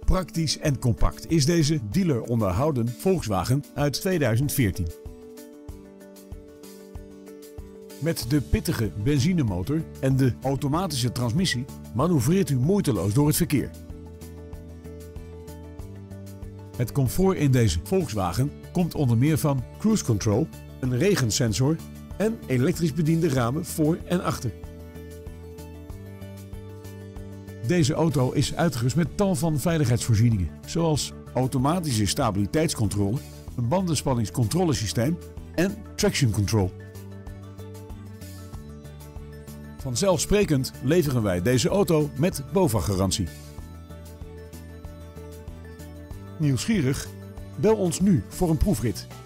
Praktisch en compact is deze dealer onderhouden Volkswagen uit 2014. Met de pittige benzinemotor en de automatische transmissie manoeuvreert u moeiteloos door het verkeer. Het comfort in deze Volkswagen komt onder meer van cruise control, een regensensor en elektrisch bediende ramen voor en achter. Deze auto is uitgerust met tal van veiligheidsvoorzieningen, zoals automatische stabiliteitscontrole, een bandenspanningscontrolesysteem en traction control. Vanzelfsprekend leveren wij deze auto met BOVAG-garantie. Nieuwsgierig? Bel ons nu voor een proefrit.